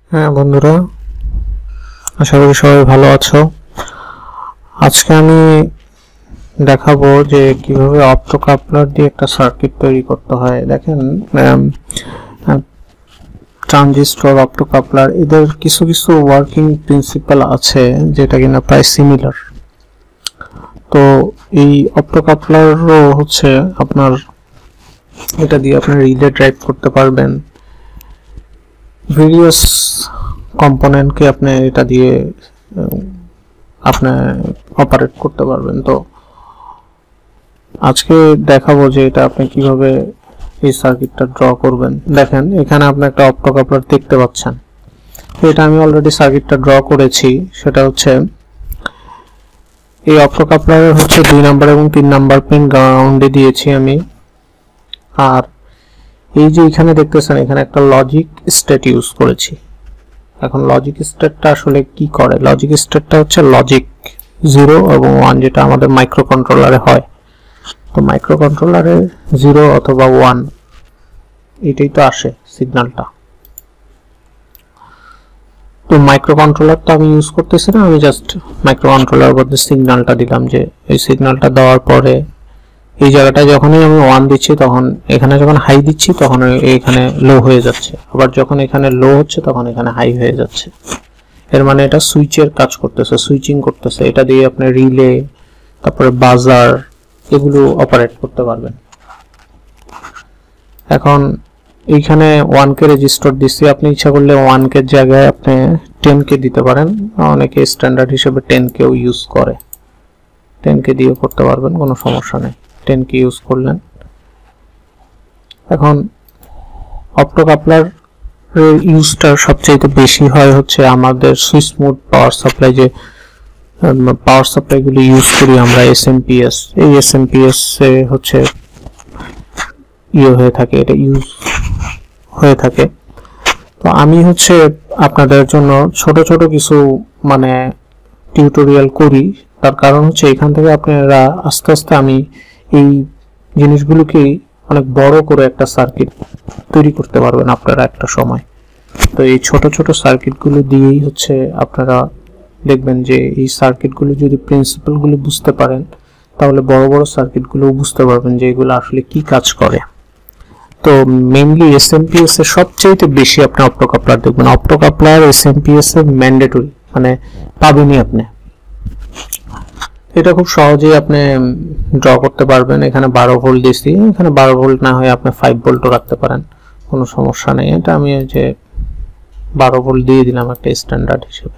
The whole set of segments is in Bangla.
হ্যাঁ বন্ধুরা, আশা করি সবাই ভালো আছো। আজকে আমি দেখাবো যে কিভাবে অপ্টো কাপলার দিয়ে একটা সার্কিট তৈরি করতে হয়। দেখেন, ট্রানজিস্টর, অপ্টো কাপলার, এদের কিছু কিছু ওয়ার্কিং প্রিন্সিপাল আছে যেটা কিনা প্রায় সিমিলার। তো এই অপ্টো কাপলারও হচ্ছে আপনার, এটা দিয়ে আপনি রিলে ড্রাইভ করতে পারবেন, ভেরিয়াস কম্পোনেন্টকে আপনি এটা দিয়ে আপনি অপারেট করতে পারবেন। তো আজকে দেখাবো যে এটা আপনি কিভাবে এই সার্কিটটা ড্র করবেন। দেখেন, এখানে আপনি একটা অপ্টো কাপলার দেখতে পাচ্ছেন। তো এটা আমি অলরেডি সার্কিটটা ড্র করেছি। সেটা হচ্ছে এই অপ্টো কাপলারের হচ্ছে 2 নাম্বার এবং 3 নাম্বার পিন গ্রাউন্ডে দিয়েছি আমি। আর এই যে এখানে দেখতেছেন, এখানে একটা লজিক স্টেট ইউজ করেছি। এখন লজিক স্টেটটা আসলে কি করে? লজিক স্টেটটা হচ্ছে লজিক 0 এবং 1, যেটা আমাদের মাইক্রো কন্ট্রোলারে হয়। তো মাইক্রো কন্ট্রোলারে 0 অথবা 1 এটাই তো আসে সিগন্যালটা। তো মাইক্রো কন্ট্রোলার তো আমি ইউজ করতেছি না, আমি জাস্ট মাইক্রো কন্ট্রোলার বলতে সিগন্যালটা দিলাম, যে এই সিগন্যালটা দেওয়ার পরে এই জায়গাটায় যখনই আমি 1 দিচ্ছি, তখন এখানে যখন হাই দিচ্ছি তখন এখানে লো হয়ে যাচ্ছে, আবার যখন এখানে লো হচ্ছে তখন এখানে হাই হয়ে যাচ্ছে। এর মানে এটা সুইচের কাজ করতেছে, সুইচিং করতেছে। এটা দিয়ে আপনি রিলে, তারপরে বাজার, এগুলো অপারেট করতে পারবেন। এখন এইখানে 1K রেজিস্টার দিচ্ছি, আপনি ইচ্ছা করলে 1K এর জায়গায় আপনি 10K দিতে পারেন। অনেকে স্ট্যান্ডার্ড হিসেবে 10K ইউজ করে, 10K দিয়ে করতে পারবেন, কোনো সমস্যা নেই। 10K ইউজ করলেন। এখন অপ্টো কাপলার ইউজটা সবচেয়ে বেশি হয় হচ্ছে আমাদের সুইচ মোড পাওয়ার সাপ্লাই, যে পাওয়ার সাপ্লাই গুলো ইউজ করি আমরা, এসএমপিএস। এই এসএমপিএস এ হচ্ছে হয়ে থাকে, এটা ইউজ হয়ে থাকে। তো আমি হচ্ছে আপনাদের জন্য ছোট ছোট কিছু মানে টিউটোরিয়াল করি। তার কারণ হচ্ছে এখান থেকে আপনারা আস্তে আস্তে আমি এই জিনিসগুলোকে অনেক বড় করে একটা সার্কিট তৈরি করতে পারবেন আপনারা একটা সময়। তো এই ছোট ছোট সার্কিটগুলো দিয়েই হচ্ছে আপনারা দেখবেন যে এই সার্কিটগুলো যদি প্রিন্সিপালগুলো বুঝতে পারেন, তাহলে বড় বড় সার্কিটগুলোও বুঝতে পারবেন যে এগুলো আসলে কি কাজ করে। তো মেইনলি এসএমপিএস এর সবচেয়ে বেশি আপনি অপ্টো কাপলার দেখবেন। অপ্টো কাপলার এসএমপিএস এর ম্যান্ডেটরি, মানে পাবেনই আপনি। এটা খুব সহজেই আপনি ড্র করতে পারবেন। এখানে 12 ভোল্ট দিয়েছি, এখানে 12 ভোল্ট না হয় আপনি 5 ভোল্টও রাখতে পারেন, কোনো সমস্যা নেই। এটা আমি যে 12 ভোল্ট দিয়ে দিলাম একটা স্ট্যান্ডার্ড হিসেবে।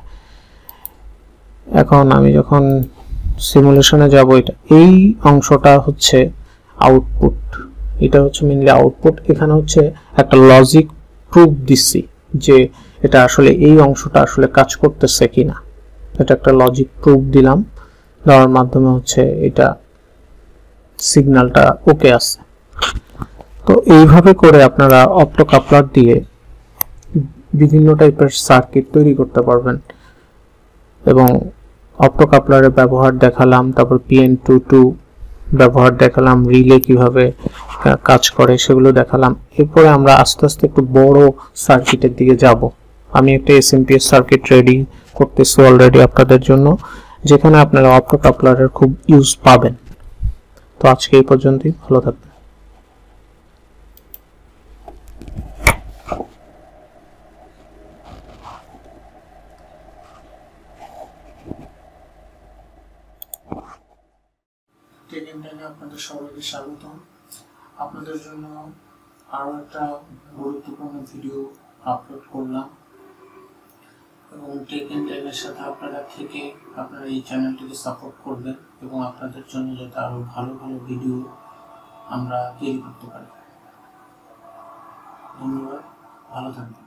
এখন আমি যখন সিমুলেশনে যাব, এটা এই অংশটা হচ্ছে আউটপুট, এটা হচ্ছে মেইনলি আউটপুট। এখানে হচ্ছে একটা লজিক প্রুফ দিচ্ছি যে এটা আসলে এই অংশটা আসলে কাজ করতেছে কিনা। এটা একটা লজিক প্রুফ দিলাম, দেওয়ার মাধ্যমে হচ্ছে এটা সিগন্যালটা ওকে আছে। তো এইভাবে করে আপনারা অপ্টো কাপলার দিয়ে বিভিন্ন টাইপের সার্কিট তৈরি করতে পারবেন। এবং অপ্টো কাপলারের ব্যবহার দেখালাম, তারপর PN22 ব্যবহার দেখালাম, রিলে কিভাবে কাজ করে সেগুলো দেখালাম। এরপরে আমরা আস্তে আস্তে একটু বড় সার্কিটের দিকে যাব। আমি একটা এসএমপিএস সার্কিট রেডি করতেছি অলরেডি আপনাদের জন্য, যেখানে আপনারা অপ্টো কাপলারের খুব ইউজ পাবেন। তো আজকে এই পর্যন্তই, ভালো থাকবেন। আপনাদের সবাইকে স্বাগতম। আপনাদের জন্য আরো একটা গুরুত্বপূর্ণ ভিডিও আপলোড করলাম, এবং টেক এন্ড টাইমের সাথে আপনারা থেকে আপনারা এই চ্যানেলটিকে সাপোর্ট করবেন, এবং আপনাদের জন্য যাতে আরো ভালো ভালো ভিডিও আমরা তৈরি করতে পারি। ধন্যবাদ, ভালো থাকবেন।